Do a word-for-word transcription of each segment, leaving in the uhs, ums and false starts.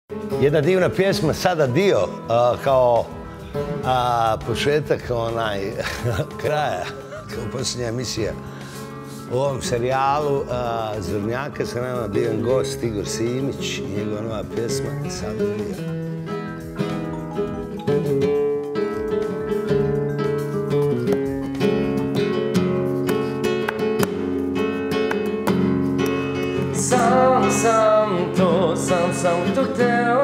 Jedna divna pjesma, sada dio, kao početak onaj kraja, kao posljednja emisija u ovom serijalu Zrnjaka. Sa nama divan gost Igor Simić i njegova nova pjesma Sada dio. Sam sam to, sam sam to hteo,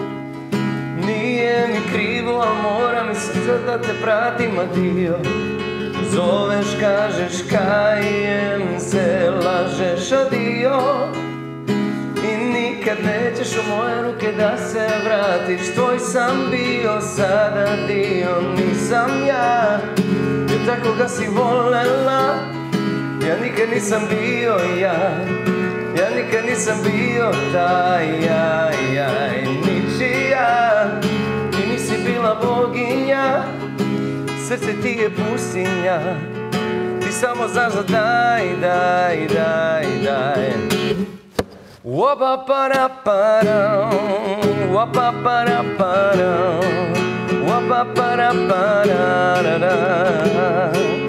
nije mi krivo, a mora mi sad da te pratim, a dio. Zoveš, kažeš, kajem se, lažeš, adio. I nikad nećeš u moje ruke da se vratiš, tvoj sam bio, sada dio, nisam ja. Jer tako ga si volela, ja nikad nisam bio ja. Ja nikad nisam bio taj, jaj, jaj, ničija. Ti nisi bila boginja, srce ti je pustinja. Ti samo znaš da daj, daj, daj, daj. Wapa para para, wapa para para, wapa para para ra ra.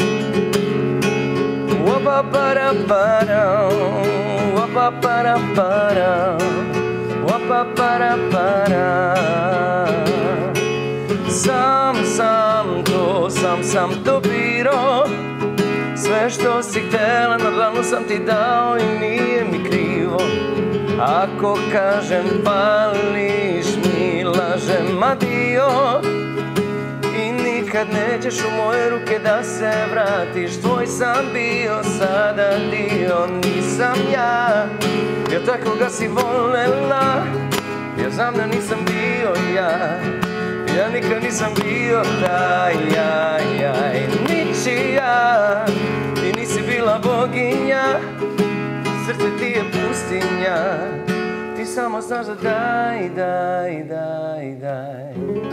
Wapa para para, wapa para para, wapa para para. Sam sam to, sam sam to biro. Sve što si htjela na dlanu sam ti dao i nije mi krivo. Ako kažem pališ mi, lažem, adio. I nikad nećeš u moje ruke da se vratiš, tvoj sam bio, sada dio, nisam ja. Jer tako ga si volela, ja znam da nisam bio ja. Ja nikad nisam bio taj, jaj, jaj, ničija. Ti nisi bila boginja, srce ti je pustinja. Ti samo znaš da daj, daj, daj, daj.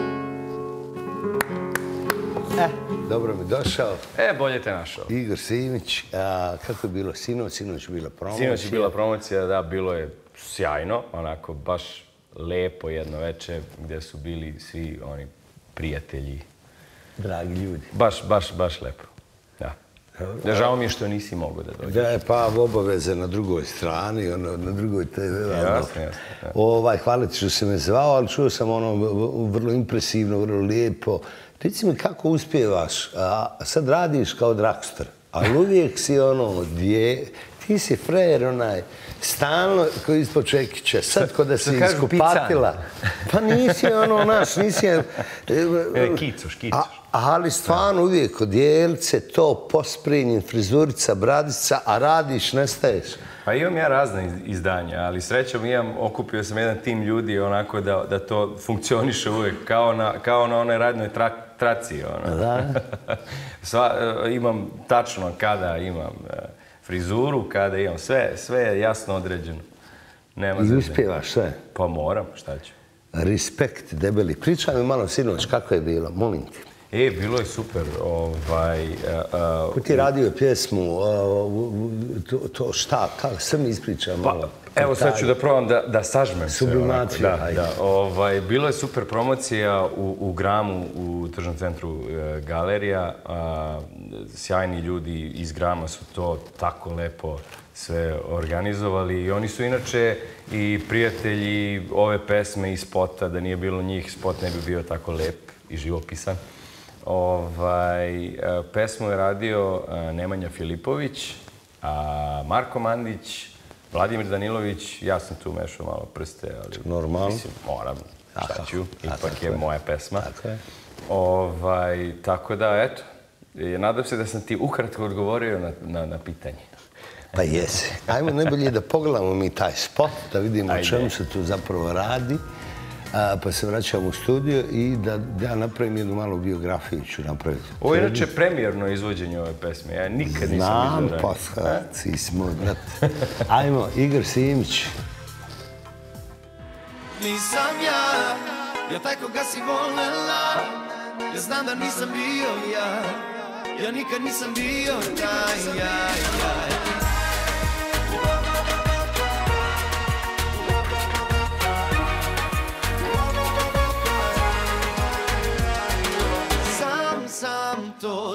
E, dobro mi došao. E, bolje te našao. Igor Simić, kako je bilo sinoć? Sinoć je bila promocija. Sinoć je bila promocija, da, bilo je sjajno, onako baš lepo jedno veče gdje su bili svi oni prijatelji. Dragi ljudi. Baš, baš, baš lepo, da. Žao mi je što nisi mogao da dođeš. Da je pa obaveze na drugoj strani, na drugoj te ve. Jasno, jasno. Hvala ti što si me zvao, ali čuo sam ono vrlo impresivno, vrlo lijepo. Reci mi kako uspijevaš, sad radiš kao Dragstar, ali uvijek si ono dvije, ti si frajer onaj, stalno koji ispod čekića, sad ko da si iskupatila. Pa nisi ono naš, nisi... Kicoš, kicoš. Ali stvarno uvijek odjelce, to, posprinjen, frizurica, bradica, a radiš, nestaješ. Pa imam ja razna izdanja, ali srećom imam, okupio sam jedan tim ljudi onako da to funkcioniše uvijek, kao na onoj radnoj traci. Da. Imam tačno kada imam frizuru, kada imam sve, sve je jasno određeno. I uspijevaš sve? Pa moram, šta ću. Respekt, debeli. Pričaj mi malo sinoć, kako je bilo, molim ti. E, bilo je super. Ko ti radio pjesmu, to šta, kako, sve mi ispriča malo. Evo sad ću da probam da sažmem sve. Sublimaciju, hajde. Bilo je super promocija u Gramu, u tržnom centru Galerija. Sjajni ljudi iz Grama su to tako lepo sve organizovali i oni su inače i prijatelji ove pesme i spota. Da nije bilo njih, spot ne bi bio tako lep i živopisan. Pesmu je radio Nemanja Filipović, Marko Mandić, Vladimir Danilović. Ja sam tu mešao malo prste, ali... Normalno. Mislim, moram, šta ću, ipak je moja pesma. Tako da, eto, nadam se da sam ti ukratko odgovorio na pitanje. Pa jesi. Ajmo najbolje da pogledamo mi taj spot, da vidimo o čemu se tu zapravo radi. Pa se vraćam u studio i da ja napravim jednu malu biografiju ću napraviti. Ovo je inače premijerno izvođenje ove pesme. Ja nikad nisam vidio. Znam, pa ti si moj brat. Ajmo, Igor Simić. Nisam ja, ja taj koga si volela. Ja znam da nisam bio ja. Ja nikad nisam bio taj, jaj, jaj.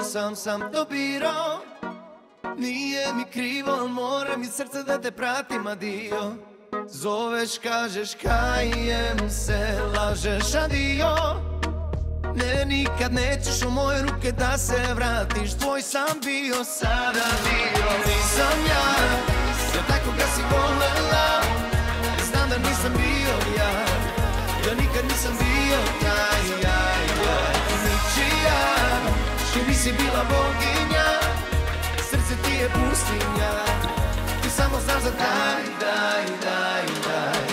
sam sam to birao. Nije mi krivo, al mora mi srce da te pratim, adio. Zoveš, kažeš kajem se, lažeš, adio. Ne, nikad nećeš u moje ruke da se vratiš. Tvoj sam bio, sada dio. Nisam ja, ja taj koga si volela. Znam da nisam bio ja, ja nikad nisam bio taj, ja, ja. Ničija, ti nisi bila boginja, srce ti je pustinja. Ti samo znaš za daj, daj, daj, daj.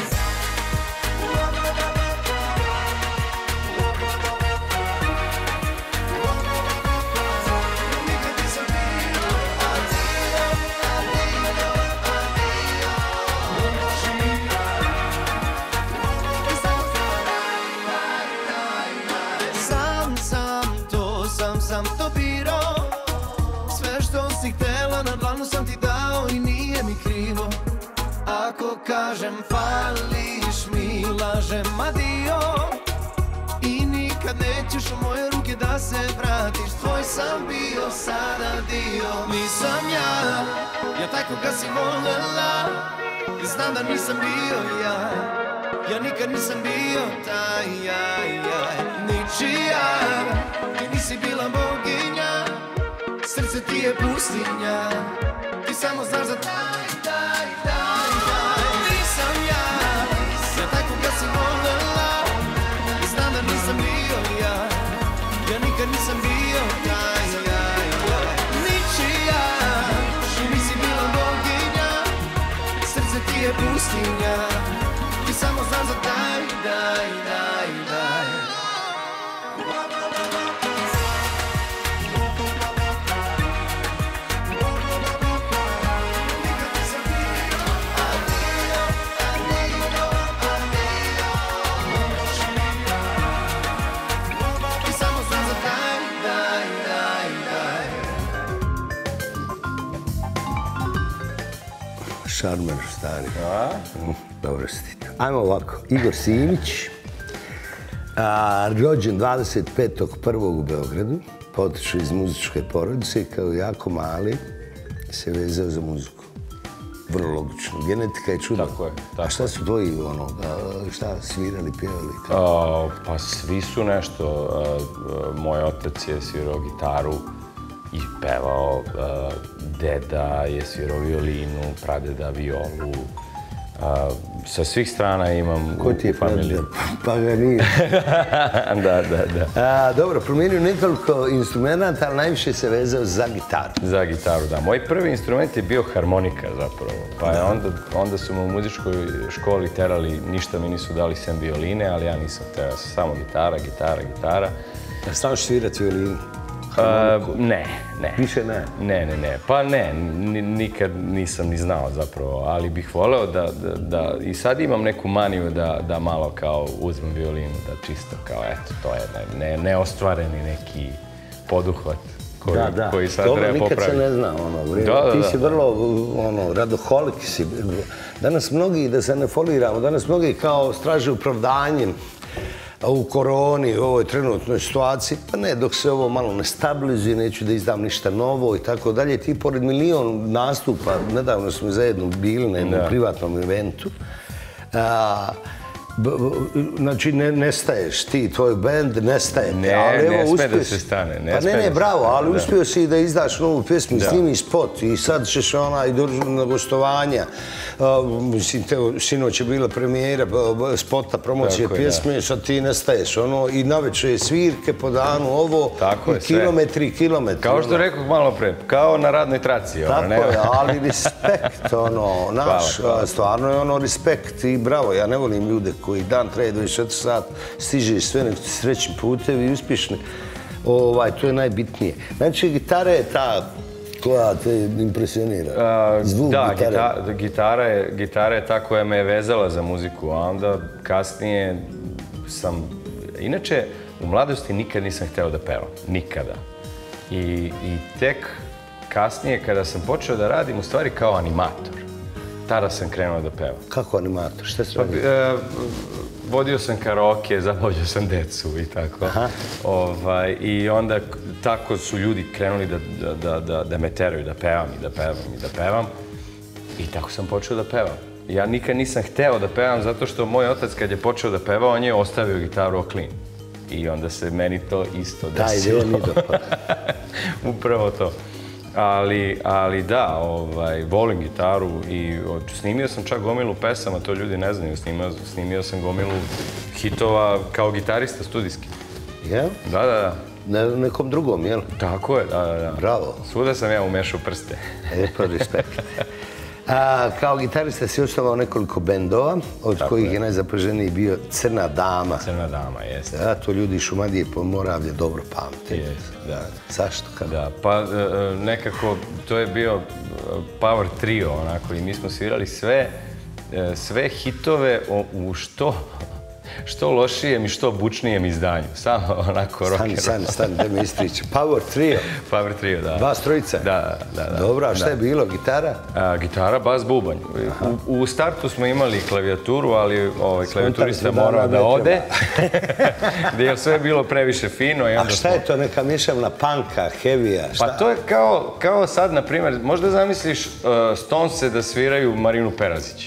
Sam to birao, sve što si htela na dlanu sam ti dao i nije mi krivo. Ako kažem fališ mi, lažem, adio. I nikad nećeš u moje ruke da se vratiš. Tvoj sam bio, sada dio. Nisam ja, ja taj koga si volela. I znam da nisam bio ja, ja nikad nisam bio taj, ja, ja. Ničija, ti nisi bila boginja, srce ti je pustinja. Ti samo znaš za daj, daj, daj, daj. Nisam ja, ja taj koga si volela. I znam da nisam bio ja, ja nikad nisam bio taj, ja, ja. Ničija, ti nisi bila boginja, srce ti je pustinja. Ti samo znaš za daj, daj, daj, daj. Šarmer, stari. Dobro si ti. Ajmo ovako. Igor Simić, a, rođen dvadeset petog prvog u Beogradu, potičao iz muzičke porodice i kao jako mali se vezao za muziku. Vrlo logično. Genetika je čudna. Tako je. A šta su tvoji, ono, šta svirali, pjevali? Pa svi su nešto. Moj otac je svirao gitaru i pevao, deda je svirao violinu, pradeda violu. Sa svih strana imam u familiji. Ko ti je pradeda? Pa ga nije. Da, da, da. Dobro, promijenio nekoliko instrumenta, ali najviše se vezao za gitaru. Za gitaru, da. Moj prvi instrument je bio harmonika zapravo. Pa je onda su me u muzičkoj školi terali, ništa mi nisu dali sem violine, ali ja nisam hteo. Samo gitara, gitara, gitara. A stavš svirati violinu? Ne, ne. Više ne? Ne, ne, ne. Pa ne, nikad nisam ni znao zapravo, ali bih voleo da i sad imam neku maniju da malo kao uzmem violinu, da čisto kao eto, to je neostvareni neki poduhvat koji sad treba popraviti. Nikad se ne zna, ti si vrlo radoholik si. Danas mnogi, da se ne foliramo, danas mnogi kao straže opravdanjem u koroni, u ovoj trenutnoj situaciji, pa ne, dok se ovo malo ne stabilizuje, neću da izdam ništa novo i tako dalje. Ti pored milion nastupa, nedavno smo zajedno bili na jednom privatnom eventu, znači nestaješ, ti, tvoj bend nestaje. Ne, ne sme da se stane. Pa ne, ne, bravo, ali uspio si da izdaš novu pjesmu, snimi spot i sad ćeš ona i dođu na gostovanja. Mislim, sinoć je bila premijera spota, promocije pjesme, sad ti nestaješ. I naveče je svirke po danu, ovo, kilometri i kilometri. Kao što rekao malo pre, kao na radnoj traci. Tako je, ali respekt, ono, naš, stvarno je ono respekt i bravo, ja ne volim ljude koji dan traje dvadeset četiri sata, stižeš sve neki srećni putevi i uspješni. To je najbitnije. Znači, gitara je ta koja te impresionira? Zvuk gitare? Da, gitara je ta koja me je vezala za muziku, a onda kasnije sam... Inače, u mladosti nikad nisam hteo da pevam. Nikada. I tek kasnije, kada sam počeo da radim, u stvari kao animator, tada sam krenuo da pevam. Kako animator? Šta se radi? vodio sam karaoke, zabavljao sam decu i tako. Ovaj, I onda tako su ljudi krenuli da, da, da, da me teraju, da pevam i da pevam i da pevam. I tako sam počeo da pevam. Ja nikad nisam hteo da pevam zato što moj otac kad je počeo da peva, on je ostavio gitaru oklin. I onda se meni to isto desilo. Taj deo mi Upravo to. Ali, ali da, ovaj, volim gitaru i snimio sam čak gomilu pesama, to ljudi ne znaju, snimio, snimio sam gomilu hitova kao gitarista studijski. Jel? Da, da, da. Na nekom drugom, jel? Tako je, da, da, da. Bravo. Svuda sam ja umešao prste. E, pa respekt. A, kao gitarista si osnovao nekoliko bendova, od Tako kojih je. je najzapaženiji bio Crna dama. Crna dama, jeste. Da, to ljudi iz Šumadije po Moravlje dobro pamte. Jeste, da. Zašto? Kako? Da, pa e, e, nekako to je bio power trio onako i mi smo svirali sve, e, sve hitove o, u što, što lošijem i što bučnijem izdanju. Samo onako rock and Stani, roll. stani, stani, da mi istriče. Power trio. Power trio, da. Dva strojica? Da, da, da. Dobro, a šta Da. je bilo? Gitara? A, gitara, bas, bubanj. U, u startu smo imali klavijaturu, ali ovaj, klavijaturista smo da morao da ne ode. Gdje je sve bilo previše fino. I A onda šta smo... je to, neka mješavna panka, heavija? Pa to je kao, kao sad, na primjer, možda zamisliš uh, Stonese da sviraju Marinu Perazić.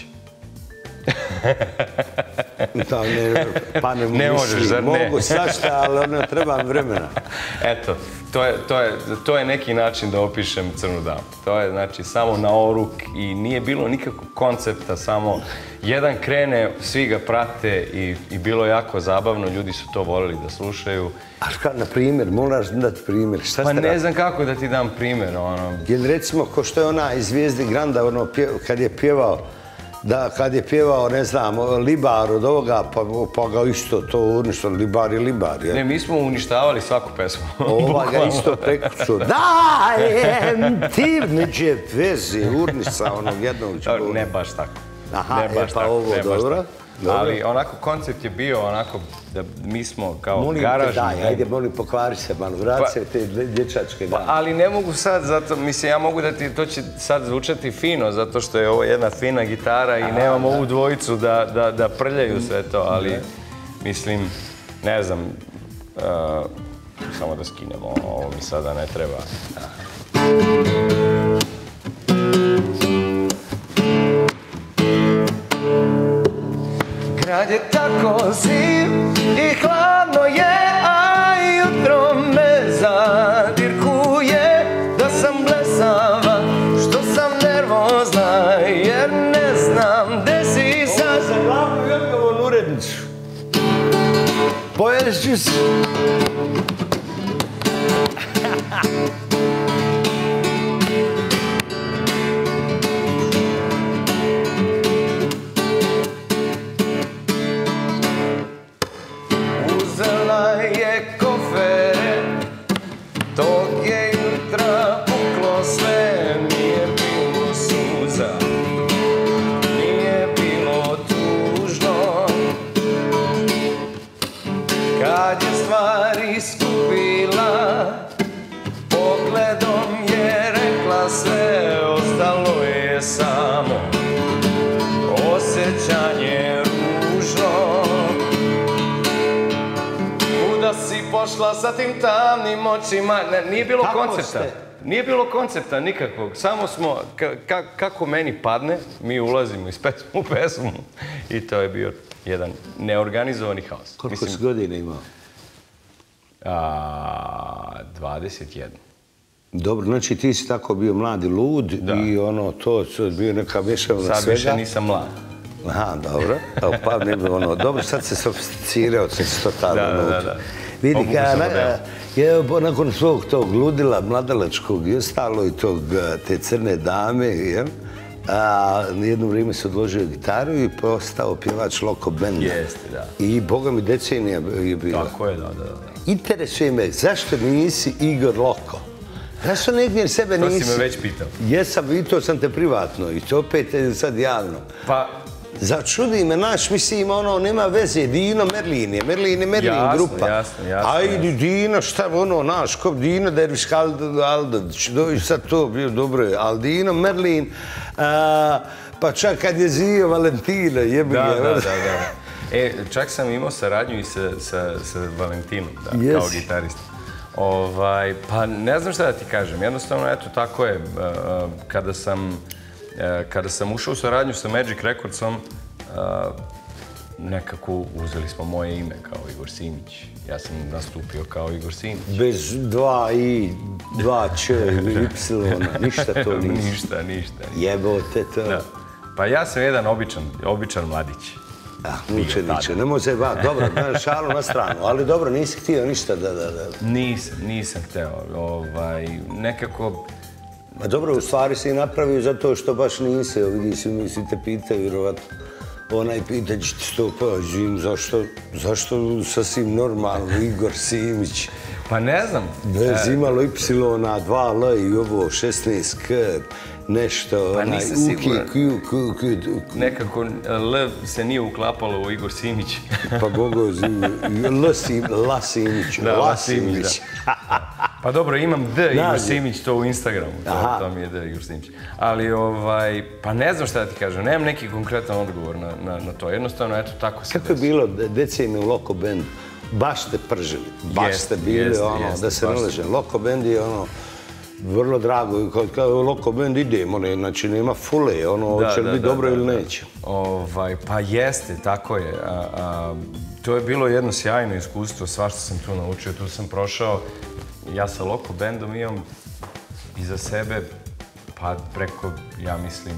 Da, ne, pa ne, Ne možeš, mislim, zar ne? Mogu svašta, ali ono treba vremena. Eto, to je, to, je, to je neki način da opišem Crnu damu. To je znači samo na oruk i nije bilo nikakvog koncepta, samo jedan krene, svi ga prate i, i bilo je jako zabavno, ljudi su to voljeli da slušaju. A šta, na primjer, moraš dati primjer, šta Pa ste ne radili? znam kako da ti dam primjer, ono... Jer recimo, ko što je ona iz Zvijezde Granda, ono, pje, kad je pjevao, da, kad je pjevao, ne znam, Libar od ovoga, pa, pa ga isto to uništilo, Libar je Libar, jel? Ne, mi smo uništavali svaku pesmu. Ova ga Bukvalno. isto prekuću. Dajem ti neđe vezi, urnica onog jednog Dobro, čovjeka. ne baš tako. Aha, Ne e, baš pa tako, ovo, ne baš dobro, tako. dobro. Ali onako koncept je bio onako da mi smo kao Molim te, garažni daj, bend. ajde, molim, pokvari se malo, vrati se te dječačke dane. Ali ne mogu sad, zato, mislim, ja mogu da ti, to će sad zvučati fino, zato što je ovo jedna fina gitara i nemam ovu dvojicu da, da, da prljaju sve to, ali mislim, ne znam, uh, samo da skinemo, ovo mi sada ne treba. Grad je tako ziv i hladno je, a jutro me zadirkuje. Da sam blesava, što sam nervozna, jer ne znam gde si sad. Za glavnu i odgovornu urednicu. Poješću se. Uzela je kofere, tog je jutra puklo sve. Nije bilo suza, nije bilo tužno. Kad je stvari skupila, pogledom je rekla sve. Ostalo je samo osjećanje ružno. Kuda si pošla sa tim tamnim očima? Ne, nije bilo Kako koncepta. ste? Nije bilo koncepta nikakvog, samo smo, ka, ka, kako meni padne, mi ulazimo iz pesmu u pesmu i to je bio jedan neorganizovani haos. Koliko si godina imao? A, dvadeset jedan. Dobro, znači ti si tako bio mladi lud i ono, to je bio neka mješavna svega. Sad više nisam mlad. Aha, dobro. Evo, pa ne bi ono, dobro, sad se sofisticirao, sad se totalno Da, da, naučio. da, da. Vidi, Mogu ka, samo na, delo. je, nakon svog tog ludila, mladalačkog i ostalo i tog, te crne dame, jel? A, jedno vrijeme se odložio gitaru i postao pjevač Loko benda. Jeste, da. I, boga mi, decenija je bila. Tako je, da, da, da. Interesuje me, zašto nisi Igor Loko? Zašto negdje sebe To nisi... si me već pitao. Jesam, pitao sam te privatno i to opet je sad javno. Pa, Začudi me, naš, mislim, ono, nema veze, Dino Merlin je, Merlin je Merlin Jasno, grupa. jasno, jasno, Ajde, Dino, šta, ono, naš, ko Dino Derviš Aldović, dođi sad to, bio dobro je, ali Dino Merlin, a, pa čak kad je Zio Valentina, jebi da, ga. da, da, da. E, čak sam imao saradnju i sa, sa, sa Valentinom, da, Yes. kao gitarista. Ovaj, pa ne znam šta da ti kažem, jednostavno, eto, tako je. Uh, kada sam, uh, kada sam ušao u saradnju sa Magic Recordsom, uh, nekako uzeli smo moje ime kao Igor Simić. Ja sam nastupio kao Igor Simić. Bez dva i, dva č ili y, ništa to nisi. Ništa, ništa. Jebote to. Da. Pa ja sam jedan običan, običan mladić. Ah, niče, niče, ne može ba, dobro, ne, šalu na stranu, ali dobro, nisi htio ništa da, da, da. Nisam, nisam hteo, ovaj, nekako... Ma dobro, u stvari si napravio zato što baš nisi, evo vidi si, mi si te pitaju, vjerovatno, onaj pita će ti sto pa, živim, zašto, zašto sasvim normalno Igor Simić? Pa ne znam. Bez imalo y, dva l i ovo šesnaest k, nešto, Pa onaj, nisam uki, siguran. kju, kju, kju, kju. Nekako L se nije uklapalo u Igor Simić. Pa Bogo, L Sim, La Simić, Da, La La Simić, Simić. Pa dobro, imam D Igor Nađi. Simić, to u Instagramu, to, Aha. to mi je D Igor Simić. Ali, ovaj, pa ne znam šta da ti kažem, nemam neki konkretan odgovor na, na, na to. Jednostavno, eto, tako se Kako je desi. bilo decenije u Loko Bandu? Baš ste pržili, baš Jeste, ste bili, jeste, ono, jeste, da se ne baš leže. Loko Band je, ono, vrlo drago. Kad kao Loko Band idemo, ne, znači nema fule, ono, hoće li biti dobro ili neće. Ovaj, pa jeste, tako je. A, a, to je bilo jedno sjajno iskustvo, svašta sam tu naučio, tu sam prošao. Ja sa Loko Bandom imam iza sebe, pa preko, ja mislim,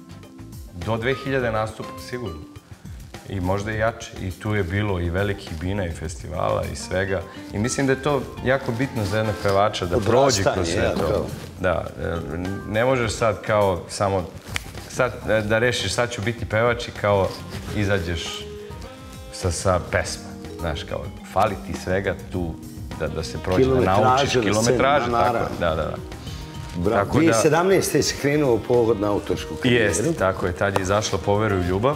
do dve hiljade nastupa, sigurno. I možda i jače. I tu je bilo i velikih bina i festivala i svega. I mislim da je to jako bitno za jednog pevača da prođe kroz sve to. Da, ne možeš sad kao samo, sad da rešiš sad ću biti pevač i kao izađeš sa, sa pesma. Znaš, kao fali ti svega tu da, da se prođe, da naučiš kilometraže. Tako, da, da, da. Bravo, dvije hiljade sedamnaeste si krenuo u povod na autorsku karijeru. Jeste, tako je. Tad je izašla Poveruj u ljubav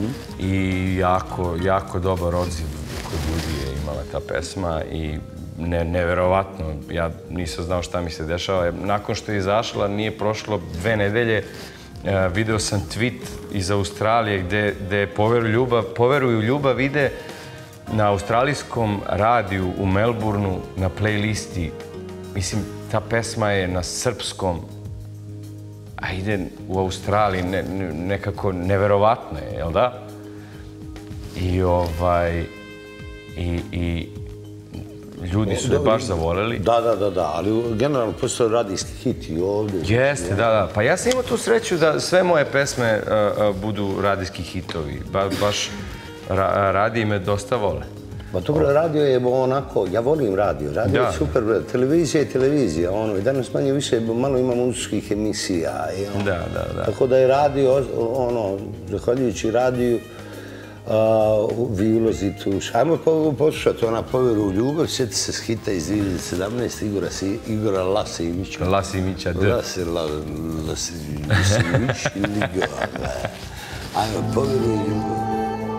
i jako, jako dobar odziv kod ljudi je imala ta pesma i ne, neverovatno. Ja nisam znao šta mi se dešava. Nakon što je izašla, nije prošlo dve nedelje, video sam tweet iz Australije gde, gde Poveruj ljubav, Poveruj u ljubav ide na australijskom radiju u Melbourneu na playlisti. Mislim, ta pesma je na srpskom, a ide u Australiji, ne, nekako neverovatno je, jel da? I ovaj, i, i ljudi su je baš zavoleli. Da, da, da, da, ali generalno postao radijski hit i ovdje. Jeste, da, da. Pa ja sam imao tu sreću da sve moje pesme uh, uh, budu radijski hitovi. Ba, baš ra, radiji me dosta vole. Pa dobro, radio je onako, ja volim radio, radio je super, televizija je televizija, ono, i danas manje više, malo ima muzičkih emisija, ono. Da, da, da. Tako da je radio, ono, zahvaljujući radiju, vi ulazite u... Ajmo poslušati ona Poveruj u ljubav, sjeti se s hita iz dvije hiljade sedamnaeste. Igora La Simića. La Simića, da. La Simić ili Igora. Ajmo, Poveruj u ljubav.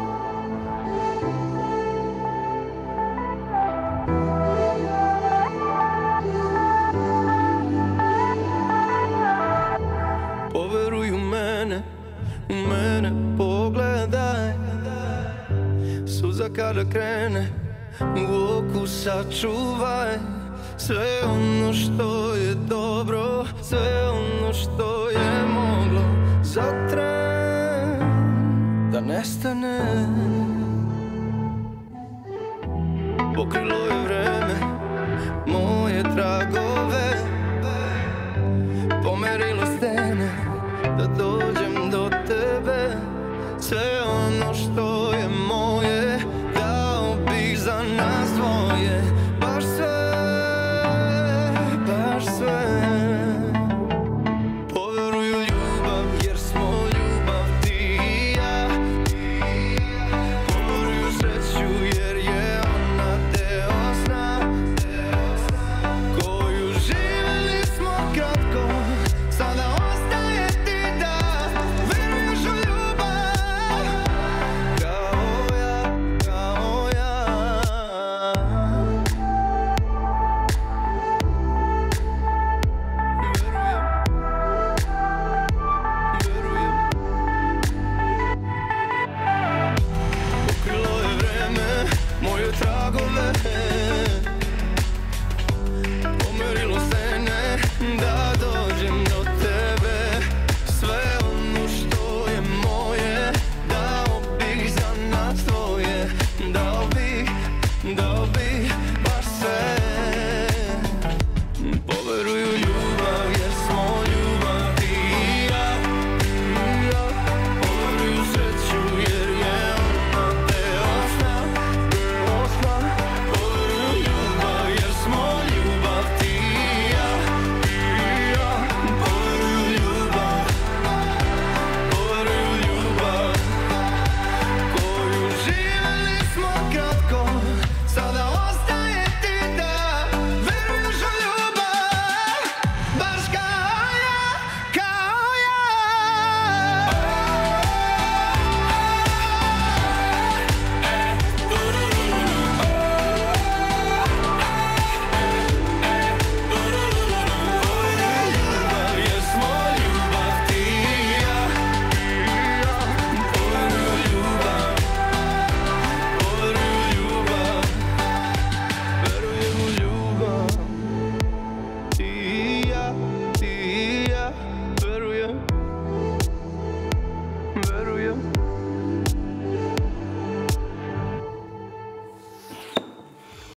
Kada krene u oku sačuvaj sve ono što je dobro, sve ono što je moglo za tren da nestane. Pokrilo je vreme moje drago,